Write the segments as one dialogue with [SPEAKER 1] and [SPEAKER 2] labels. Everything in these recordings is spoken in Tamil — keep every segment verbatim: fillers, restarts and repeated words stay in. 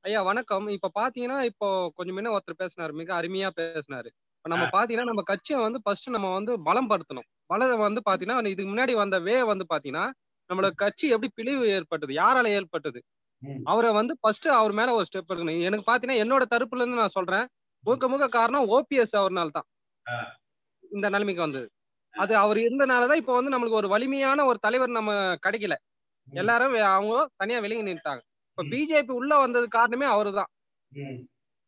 [SPEAKER 1] ஐயா வணக்கம். இப்ப பார்த்தீங்கன்னா, இப்போ கொஞ்சம் முன்ன ஒருத்தர் பேசினாரு. மிக அருமையா பேசினாரு. இப்ப
[SPEAKER 2] ஆ,
[SPEAKER 1] நம்ம பார்த்தீங்கன்னா, நம்ம கட்சிய வந்து ஃபர்ஸ்ட் நம்ம வந்து பலம் படுத்தணும். பலம் வந்து பார்த்தீங்கன்னா, இதுக்கு முன்னாடி வந்த வே வந்து பார்த்தீங்கன்னா, நம்மளோட கட்சி எப்படி பிழிவு ஏற்பட்டது? யாரால ஏற்பட்டது?
[SPEAKER 2] ம்,
[SPEAKER 1] அவர வந்து ஃபர்ஸ்ட் அவர் மேல ஒரு ஸ்டெப் எடுக்கணும். எனக்கு பார்த்தீங்கன்னா, என்னோட தரப்புல இருந்து நான் சொல்றேன்.
[SPEAKER 2] ம்.
[SPEAKER 1] முழுக்க முழுக்க காரணம் ஓபிஎஸ் அவர்னால தான்.
[SPEAKER 2] ஆ,
[SPEAKER 1] இந்த நிலைமைக்கு வந்தது.
[SPEAKER 2] ஆ,
[SPEAKER 1] அது அவர் இருந்தனால தான் இப்போ வந்து நம்மளுக்கு ஒரு வலிமையான ஒரு தலைவர் நம்ம கிடைக்கல.
[SPEAKER 2] ம்,
[SPEAKER 1] எல்லாரும் வே அவங்க தனியா விலகி நின்னுட்டாங்க. இப்ப
[SPEAKER 2] ம்,
[SPEAKER 1] பிஜேபி உள்ள வந்ததுக்கு காரணமே அவரு தான்.
[SPEAKER 2] ம்,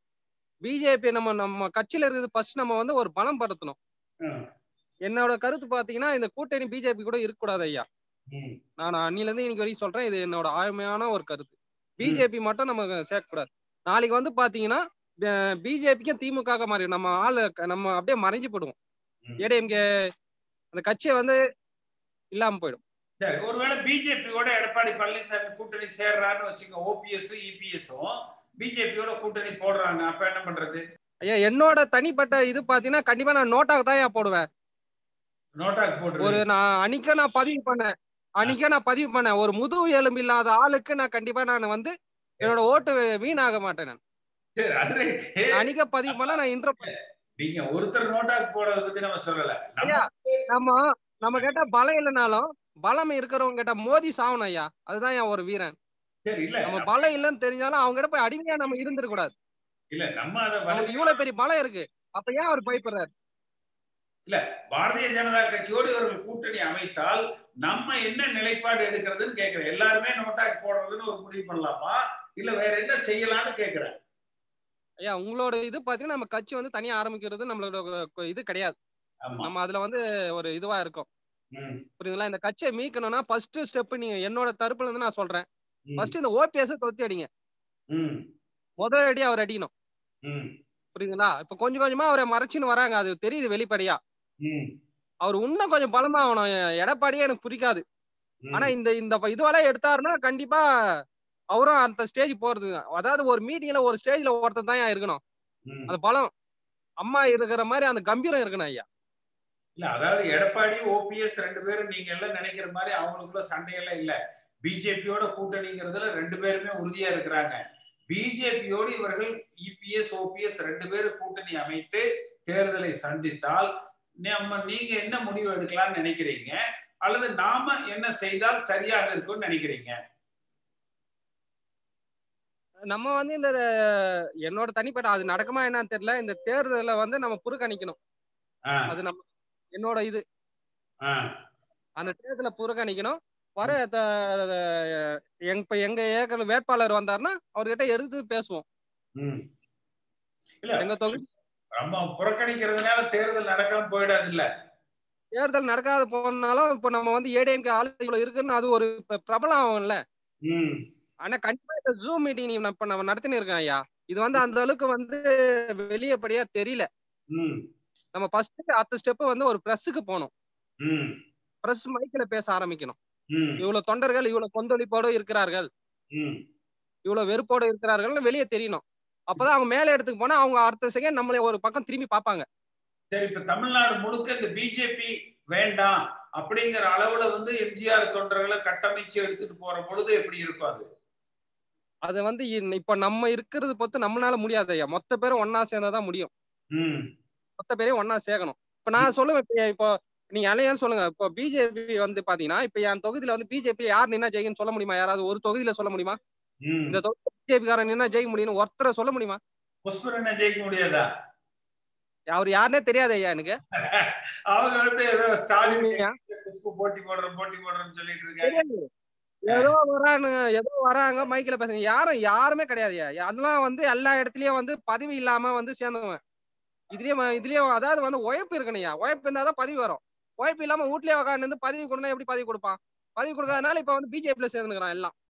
[SPEAKER 1] பிஜேபி நம்ம நம்ம கட்சியில இருக்குது ஃபர்ஸ்ட் நம்ம வந்து ஒரு பலம் படுத்தணும்.
[SPEAKER 2] ம்,
[SPEAKER 1] என்னோட கருத்து பார்த்தீங்கன்னா, இந்த கூட்டணி பிஜேபி கூட இருக்கக்கூடாது ஐயா.
[SPEAKER 2] ம்,
[SPEAKER 1] நான் அன்னிலருந்து இன்னைக்கு வரைக்கும் சொல்றேன். இது என்னோட ஆழமையான ஒரு கருத்து.
[SPEAKER 2] ம்.
[SPEAKER 1] பிஜேபி மட்டும் நம்ம சேர்க்கக்கூடாது. நாளைக்கு வந்து பார்த்தீங்கன்னா, ப பிஜேபிக்கும் திமுகவுக்கு மாறிடும். நம்ம ஆளு நம்ம அப்படியே மறைஞ்சு போயிடுவோம்.
[SPEAKER 2] ம்.
[SPEAKER 1] ஏடிஎம்கே அந்த கட்சியே வந்து இல்லாம போயிடும்.
[SPEAKER 2] சரி. ஒருவேளை பிஜேபியோட எடப்பாடி பழனிசாமி கூட்டணி சேர்றாருன்னு வச்சுக்கோங்க. ஓபிஎஸும், இபிஎஸும் பிஜேபியோட கூட்டணி போடுறாங்க. அப்ப என்ன பண்றது?
[SPEAKER 1] ஐயா என்னோட தனிப்பட்ட இது பார்த்தீங்கன்னா, கண்டிப்பா நான் நோட்டாக்கு தான்யா போடுவேன்.
[SPEAKER 2] நோட்டாக்கு
[SPEAKER 1] ஒரு
[SPEAKER 2] போட்டுருவீங்க.
[SPEAKER 1] நான் அன்னைக்கே நான் பதிவு பண்ணேன்.
[SPEAKER 2] ஆ,
[SPEAKER 1] அன்னைக்கே நான் பதிவு பண்ணேன். ஒரு முதுகு எலும்பு இல்லாத ஆளுக்கு நான் கண்டிப்பா நான் வந்து
[SPEAKER 2] சரி,
[SPEAKER 1] என்னோட ஓட்டு வீணாக மாட்டேன் நான்.
[SPEAKER 2] சரி. அது ரைட்டு.
[SPEAKER 1] நான் அன்னைக்கே பதிவு பண்ணேன். நான் இன்ட்ரோ பண்ணேன்.
[SPEAKER 2] நீங்க ஒருத்தர் நோட்டாக்கு போடுறத பத்தி நம்ம சொல்லல. நம்ம
[SPEAKER 1] ஐயா,
[SPEAKER 2] வந்து
[SPEAKER 1] நம்ம நம்ம கிட்ட பலம் இல்லனாலும், பலம் இருக்கிறவங்க கிட்ட மோதி சாவணும் ஐயா. அதுதான்யா ஒரு வீரன்.
[SPEAKER 2] சரி இல்ல.
[SPEAKER 1] நம்ம
[SPEAKER 2] நம்ம
[SPEAKER 1] பலம் இல்லன்னு தெரிஞ்சாலும் அவங்க கிட்ட போய் அடிமையா நம்ம இருந்துறக் கூடாது.
[SPEAKER 2] இல்ல நம்ம அத
[SPEAKER 1] நமக்கு
[SPEAKER 2] வலிமையா
[SPEAKER 1] இவ்வளவு பெரிய பலம் இருக்கு. அப்ப ஏன் அவர் பயப்படுறாரு?
[SPEAKER 2] இல்ல பாரதிய ஜனதா கட்சியோடு இவர்கள் கூட்டணி அமைத்தால் நம்ம என்ன நிலைப்பாடு எடுக்கிறதுன்னு கேக்குறேன். எல்லாருமே நோட்டாக்கு போடுறதுன்னு ஒரு முடிவு பண்ணலாமா? இல்ல வேற என்ன செய்யலாம்னு கேக்குறேன்.
[SPEAKER 1] ஐயா உங்களோட இது பார்த்தீங்கன்னா, நம்ம கட்சி வந்து தனியா ஆரம்பிக்கிறது நம்மளோட கொ இது கிடையாது.
[SPEAKER 2] ஆமா.
[SPEAKER 1] நம்ம அதுல வந்து ஒரு இதுவா இருக்கோம்.
[SPEAKER 2] ம்,
[SPEAKER 1] புரியுதுங்களா? இந்த கட்சிய மீட்கணும்னா ஃபர்ஸ்ட் ஸ்டெப் நீங்க என்னோட தரப்புல இருந்து நான் சொல்றேன்.
[SPEAKER 2] ம்,
[SPEAKER 1] ஃபர்ஸ்ட் இந்த ஓபிஎஸ் தொரத்தி அடிங்க.
[SPEAKER 2] ம்,
[SPEAKER 1] முதல் அடி அவர் அடிக்கணும்.
[SPEAKER 2] ம்,
[SPEAKER 1] புரியுதுங்களா? இப்ப கொஞ்சம் கொஞ்சமா அவர மறைச்சுன்னு வராங்க. அது தெரியுது வெளிப்படையா.
[SPEAKER 2] ம்,
[SPEAKER 1] அவர் இன்னும் கொஞ்சம் பலமாகணும். எ- எடப்பாடியே எனக்கு பிடிக்காது. ஆனா
[SPEAKER 2] ம்,
[SPEAKER 1] இந்த இந்த ப- இதுவெல்லாம் எடுத்தாருன்னா கண்டிப்பா அவரும் அந்த ஸ்டேஜ் போறது. அதாவது ஒரு மீட்டிங்ல ஒரு ஸ்டேஜ்ல ஒருத்தன் தான் இருக்கணும்.
[SPEAKER 2] ம்.
[SPEAKER 1] அந்த பலம் அம்மா இருக்கிற மாரி அந்த கம்பீரம் இருக்கணும் ஐயா.
[SPEAKER 2] இல்ல அதாவது எடப்பாடி, ஓபிஎஸ் ரெண்டு பேரும் நீங்க எல்லாம் நினைக்கிற மாரி அவங்களுக்குள்ள சண்டையெல்லாம் இல்ல. பிஜேபியோட கூட்டணிங்கிறதுல ரெண்டு பேருமே உறுதியா இருக்கிறாங்க. பிஜேபியோடு இவர்கள் இபிஎஸ், ஓபிஎஸ் ரெண்டு பேரும் கூட்டணி அமைத்து தேர்தலை சந்தித்தால் நம்ம நீங்க என்ன முடிவு எடுக்கலாம்னு நினைக்கிறீங்க? அல்லது நாம என்ன செய்தால் சரியாக இருக்கும்னு நினைக்கிறீங்க?
[SPEAKER 1] நம்ம வந்து இந்த என்னோட தனிப்பட்ட அது நடக்குமா என்னன்னு தெரியல. இந்த தேர்தல வந்து நம்ம புறக்கணிக்கணும்.
[SPEAKER 2] ஆ,
[SPEAKER 1] அது நம்ம என்னோட இது.
[SPEAKER 2] ஆ,
[SPEAKER 1] அந்த தேர்தல புறக்கணிக்கணும். வர த எங் இப்ப எங்க ஏக்கர் வேட்பாளர் வந்தாருன்னா, அவர்கிட்ட எடுத்து பேசுவோம்.
[SPEAKER 2] ம். இல்ல
[SPEAKER 1] எங்க தொகுதி
[SPEAKER 2] நம்ம புறக்கணிக்கிறதுனால தேர்தல் நடக்காம போயிடாதுல்ல.
[SPEAKER 1] தேர்தல் நடக்காத போனாலும், இப்ப நம்ம வந்து ஏடிஎம்கே ஆளு இவ்வளவு இருக்குன்னு அது ஒரு ப பிரபலம் ஆகும்ல.
[SPEAKER 2] ம்,
[SPEAKER 1] ஆனா கண்டிப்பா இந்த ஜூம் மீட்டிங் இப்ப நம்ம நடத்தின்னு இருக்கோம் ஐயா. இது வந்து அந்த அளவுக்கு வந்து வெளியப்படியா தெரியல.
[SPEAKER 2] ம்,
[SPEAKER 1] நம்ம ஃபர்ஸ்ட் அடுத்த ஸ்டெப் வந்து ஒரு பிரஸ்ஸுக்கு போணும்.
[SPEAKER 2] ம்,
[SPEAKER 1] பிரஸ் மைக்ல பேச ஆரம்பிக்கணும்.
[SPEAKER 2] ம்,
[SPEAKER 1] இவ்வளவு தொண்டர்கள் இவ்வளவு கொந்தளிப்போடு இருக்கிறார்கள்.
[SPEAKER 2] ம்.
[SPEAKER 1] இவ்வளவு வெறுப்போடு இருக்கிறார்கள்னு வெளிய தெரியணும். அப்பதான் அவங்க மேல இடத்துக்கு போனா அவங்க அடுத்த செகண்ட் நம்மள ஒரு பக்கம் திரும்பி பார்ப்பாங்க.
[SPEAKER 2] சரி இப்ப தமிழ்நாடு முழுக்க இந்த பிஜேபி வேண்டாம் அப்படிங்கிற அளவுல வந்து எம்ஜிஆர் தொண்டர்களை கட்டமைச்சு எடுத்துட்டு போற பொழுது எப்படி இருக்கும் அது?
[SPEAKER 1] அது வந்து இன் இப்ப நம்ம இருக்கிறது பொறுத்து நம்மளால முடியாது ஐயா. மொத்த பேரும் ஒண்ணா சேர்ந்தா தான் முடியும்.
[SPEAKER 2] ம்,
[SPEAKER 1] மொத்த பேரையும் ஒண்ணா சேர்க்கணும். இப்ப
[SPEAKER 2] ம்,
[SPEAKER 1] நான் சொல்லுவேன் இப்ப இப்போ நீங்க அலையான்னு சொல்லுங்க. இப்போ பிஜேபி வந்து பாத்தீங்கன்னா, இப்ப என் தொகுதியில வந்து பிஜேபி யார் நின்னா ஜெயிக்கும்னு சொல்ல முடியுமா? யாராவது ஒரு தொகுதியில சொல்ல முடியுமா? இந்த
[SPEAKER 2] ம்.
[SPEAKER 1] தொகுதியில பிஜேபி காரன் நின்னா ஜெயிக்க முடியும்னு ஒருத்தர சொல்ல முடியுமா?
[SPEAKER 2] புஷ்பர் என்ன ஜெயிக்க முடியாதா?
[SPEAKER 1] அவரு யாருன்னே தெரியாது ஐயா எனக்கு.
[SPEAKER 2] அவங்க வந்து ஏதோ ஸ்டாலின்
[SPEAKER 1] உண்மையா
[SPEAKER 2] குஷ்பு போட்டி போடுறோம் போட்டி போடுறோம்னு சொல்லிட்டு இருக்காங்க.
[SPEAKER 1] தெரியாது. ஏதோ வரானுங்க, ஏதோ வராங்க மைக்ல பேசுங்க. யாரும் யாருமே கிடையாதுய்யா. அதெல்லாம் வந்து எல்லா இடத்துலயும் வந்து பதவி இல்லாம வந்து சேர்ந்தவன். இதுலயும் இதுலயும் அதாவது வந்து உழைப்பு இருக்கணும்யா. உழைப்பு இருந்தா தான் பதவி வரும். உழைப்பு இல்லாம வீட்லயே உட்கார்ந்து இருந்து பதவி கொடுனா எப்படி பதவி கொடுப்பான்? பதவி கொடுக்காதனால இப்ப வந்து பிஜேபில சேர்ந்துக்கிறான் எல்லாம்.